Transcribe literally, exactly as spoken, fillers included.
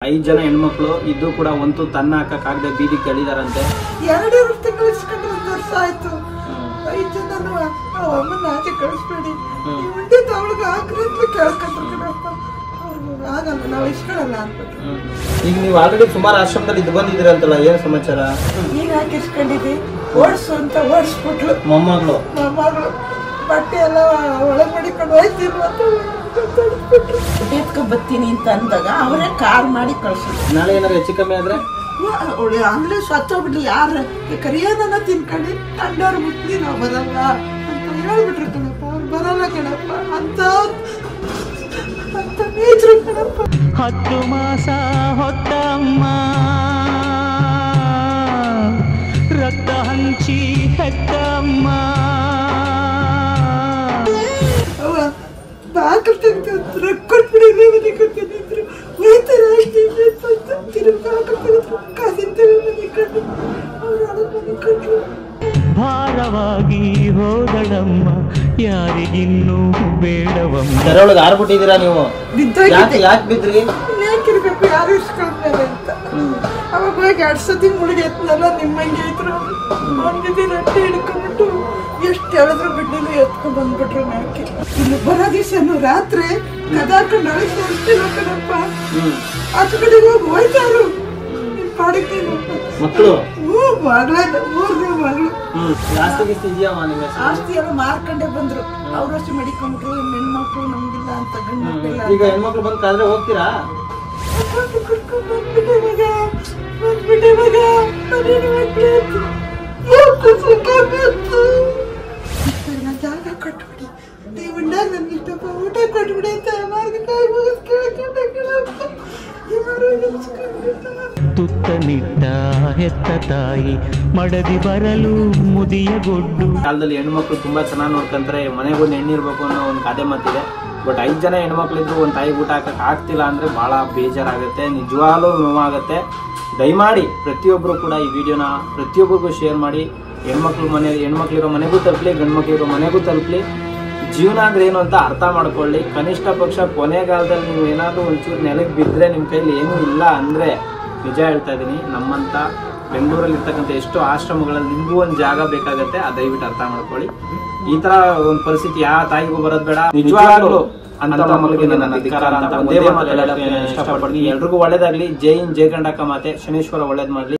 ಐದು ಜನ ಹೆಣ್ಮಕ್ಳು ಇದ್ದು ಕೂಡ ಒಂದು ತನ್ನ ಹಾಕಕ್ಕಾಗದೆ ಬೀದಿಗೆ ತಳ್ಳಿದಾರಂತೆ. ಎರಡೇ ತಿಂಗಳು ಇಸ್ಕೊಂಡು ಒಂದು ವರ್ಷ ಆಯ್ತು. ಐದು ಜನ ಅಮ್ಮನ ಆಚೆ ಕಳಿಸ್ಬೇಡಿ, ಉಂಡೆ ತವಳಿಗೆ ಹಾಕ್ರಿ ಅಂತ ಕೇಳ್ಕೊಂಡ್ರು ಕಣಪ್ಪ. ಆಗಲ್ಲ, ನಾವು ಇಸ್ಕೊಳ್ಳಲ್ಲ ಅನ್ಬಿಟ್ಟು. ಈಗ ನೀವು ಆಲ್ರೆಡಿ ಸುಮಾರು ಆಶ್ರಮದಲ್ಲಿ ಇದು ಬಂದಿದ್ದೀರಂತಲ್ಲ, ಏನು ಸಮಾಚಾರ? ಈಗ ಹಾಕಿ ಇಸ್ಕೊಂಡಿದ್ವಿ, ಓಡಿಸು ಅಂತ ಓಡಿಸ್ಬಿಟ್ರು. ಮೊಮ್ಮಗಳು ಮೊಮ್ಮಗಳು ಬಟ್ಟೆ ಎಲ್ಲ ಒಳಗೆ ಮಾಡಿಕೊಂಡು ಹೋಯ್ತೀವಿ ಅಂತ ಎತ್ಕೊಂಡ್ ಬರ್ತೀನಿ ಅಂತ ಅಂದಾಗ ಅವರೇ ಕಾರ್ ಮಾಡಿ ಕಳ್ಸಿದ್ರು. ನಾಳೆ ಏನಾದ್ರು ಹೆಚ್ಚು ಕಮ್ಮಿ ಆದ್ರೆ ಆಮೇಲೆ ಸ್ವಚ್ಛೋಗ್ಬಿಡ್ಲಿ, ಯಾರ ಕರಿಯೋದನ್ನ ತಿನ್ಕೊಂಡು ಕಂಡವ್ರು ಮುಟ್ಲಿ ನಾವು ಬರಲ್ಲ ಅಂತ ಹೇಳ್ಬಿಟ್ರು ಕಣಪ್ಪ. ಅವ್ರು ಬರಲ್ಲ ಕಣಪ್ಪ ಅಂತ ಅಂತ ನೇಚರು ಕಣಪ್ಪ. ಹತ್ತು ಮಾಸ ಹೊತ್ತಮ್ಮ ರಕ್ತ ಹಂಚಿ ಹೆತ್ತಮ್ಮ. ಬಾಕಲ್ ತೆಗೆದು ಕೊಟ್ಬಿಡಿ, ಮನೆ ಕೊಡ್ತಿದ್ರು ಹೋಯ್ತಾರೆ ಅಷ್ಟೇ ತಿರುಗಿ ಬಾಕಲ್ ತೆಗೆದ್ರು ಕಾಸಿಂತೇವೆ ಮನೆ ಕಟ್ಟು ಅವ್ರು ಅಡ ಮನೆ ಕಟ್ಟರು. ಭಾರವಾಗಿ ಹೋದಳಮ್ಮ ಯಾರಿಗಿನ್ನೂ ಬೇಡವಮ್ಮ. ತೆರೊಳಗೆ ಆರ್ಬಿಟ್ಟಿದ್ದೀರಾ ನೀವು? ಬಿದ್ದೋಗಿದ್ದೆ. ಯಾಕೆ ಬಿದ್ರಿ? ಯಾಕಿರ್ಬೇಕು, ಯಾರು ಇಸ್ಕೊಂಡ್ಮೇಲೆ ಅಂತ. ಅವಾಗ ಹೋಗಿ ಎರಡು ಸತಿ ಮುಳುಗಿ ಎತ್ತನಲ್ಲ, ನಿಮ್ಮಂಗೆ ಇದ್ರು ಒಂದಿದ್ದೀರ ರಟ್ಟೆ ಹಿಡ್ಕೊಂಡ್ಬಿಟ್ಟು ಎಷ್ಟು ಹೇಳಿದ್ರು ಬಿಡ್ಲಿಲ್ಲ, ಎತ್ಕೊಂಡ್ ಬಂದ್ಬಿಟ್ರು ಮ್ಯಾಕೆ. ಇಲ್ಲಿ ಬರೋ ದಿವಸನು ರಾತ್ರಿ ಕದಾಕೊಂಡು ಒಳಗೆ ತೋರಿಸ್ತಿಲ್ಲ ಕಣಪ್ಪ. ಆಚೆ ಕಡೆ ಹೋಗಿ ಹೋಯ್ತಾರು ನಿಮ್ ಪಾಡಕ್ಕೆ ಮಕ್ಕಳು. ಹ್ಞೂ ಮಗಳ, ಮೂರನೇ ಮಗಳು. ಆಸ್ತಿ ಎಲ್ಲ ಮಾರ್ಕೊಂಡೇ ಬಂದ್ರು. ಅವ್ರಷ್ಟು ಮಡಿಕೊಂಡ್ರು, ಹೆಣ್ಮಕ್ಳು ನಮ್ಗಿಲ್ಲ ಅಂತ ಗಂಡು ಮಕ್ಕಳಿಲ್ಲ. ಈಗ ಹೆಣ್ಮಕ್ಳು ಬಂದ್ ಕಾದ್ರೆ ಹೋಗ್ತೀರಾ? ಬಂದ್ಬಿಟ್ಟೆ ಮಗ, ಬಂದ್ಬಿಟ್ಟೆ ಮಗ, ಮನೇನು ಮಕ್ಕಳು ಜಾಗ ಕೊಟ್ಬಿಡಿ, ನೀವು ಉಂಡಾಗ ನನ್ಗೆ ಇಷ್ಟಪ್ಪ ಊಟ ಕೊಟ್ಬಿಡಿ ಅಂತ ಮಾರ್ಗ ಕಾಯಿ ಮುಗಿಸ್ ಕೇಳ್ಕೊಂಡೆ ಕೇಳಪ್ಪ. ಯಾರು ತುತ್ತ ನಿಟ್ಟ ಹೆತ್ತ ತಾಯಿ ಮಡದಿ ಬರಲು ಮುದಿಯ ಗೊಡ್ಡು. ಕಾಲದಲ್ಲಿ ಹೆಣ್ಮಕ್ಳು ತುಂಬಾ ಚೆನ್ನಾಗಿ ನೋಡ್ಕೊಂತಾರೆ, ಮನೆಗೊಂದು ಹೆಣ್ಣಿರ್ಬೇಕು ಅನ್ನೋ ಒಂದು ಗಾದೆ ಮಾತಿದೆ. ಬಟ್ ಐದು ಜನ ಹೆಣ್ಮಕ್ಳಿದ್ರು ಒಂದು ತಾಯಿ ಊಟ ಹಾಕಕ್ಕೆ ಆಗ್ತಿಲ್ಲ ಅಂದರೆ ಭಾಳ ಬೇಜಾರಾಗುತ್ತೆ, ನಿಜವಾಗ್ಲೂ ನೋವಾಗುತ್ತೆ. ದಯಮಾಡಿ ಪ್ರತಿಯೊಬ್ಬರು ಕೂಡ ಈ ವಿಡಿಯೋನ ಪ್ರತಿಯೊಬ್ಬರಿಗೂ ಶೇರ್ ಮಾಡಿ. ಹೆಣ್ಮಕ್ಳು ಮನೆ ಹೆಣ್ಮಕ್ಳಿರೋ ಮನೆಗೂ ತಲುಪಲಿ, ಗಂಡು ಮಕ್ಳಿರೋ ಮನೆಗೂ ತಲುಪಲಿ. ಜೀವನ ಅಂದ್ರೆ ಏನು ಅಂತ ಅರ್ಥ ಮಾಡ್ಕೊಳ್ಳಿ. ಕನಿಷ್ಠ ಪಕ್ಷ ಕೊನೆಗಾಲದಲ್ಲಿ ನೀವು ಏನಾದರೂ ಒಂಚೂರು ನೆಲಕ್ಕೆ ಬಿದ್ದರೆ ನಿಮ್ಮ ಕೈಲಿ ಏನೂ ಇಲ್ಲ ಅಂದರೆ, ನಿಜ ಹೇಳ್ತಾ ಇದ್ದೀನಿ, ನಮ್ಮಂಥ ಬೆಂಗಳೂರಲ್ಲಿ ಇರ್ತಕ್ಕಂಥ ಎಷ್ಟೋ ಆಶ್ರಮಗಳಲ್ಲಿ ನಿಮಗೂ ಒಂದು ಜಾಗ ಬೇಕಾಗುತ್ತೆ. ಅದು ದಯವಿಟ್ಟು ಅರ್ಥ ಮಾಡ್ಕೊಳ್ಳಿ. ಈ ಥರ ಒಂದು ಪರಿಸ್ಥಿತಿ ಯಾವ ತಾಯಿಗೂ ಬರೋದು ಬೇಡ. ನಿಜವಾಗ್ಲೂ ಅಂತ ಮಕ್ಕಳಿಗೆ ನನ್ನ ಅಧಿಕಾರ ಅಂತ ಒಂದೇ ಮಾತು ಹೇಳಕ್ಕೆ ಇಷ್ಟಪಡ್ತೀನಿ. ಎಲ್ರಿಗೂ ಒಳ್ಳೇದಾಗಲಿ. ಜೈ ಹಿಂದ್, ಜೈ ಗಂಡಕ್ಕ ಮಾತೆ. ಶನೇಶ್ವರ ಒಳ್ಳೇದು ಮಾಡಲಿ.